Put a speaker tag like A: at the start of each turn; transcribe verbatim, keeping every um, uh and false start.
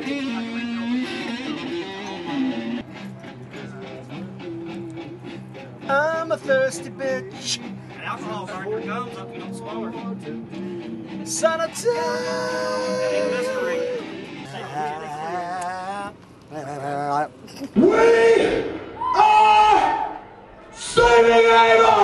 A: I'm a thirsty bitch.
B: And alcohol's on your gums up, you don't swallow.
A: Son of time.
C: We are Saving Abel!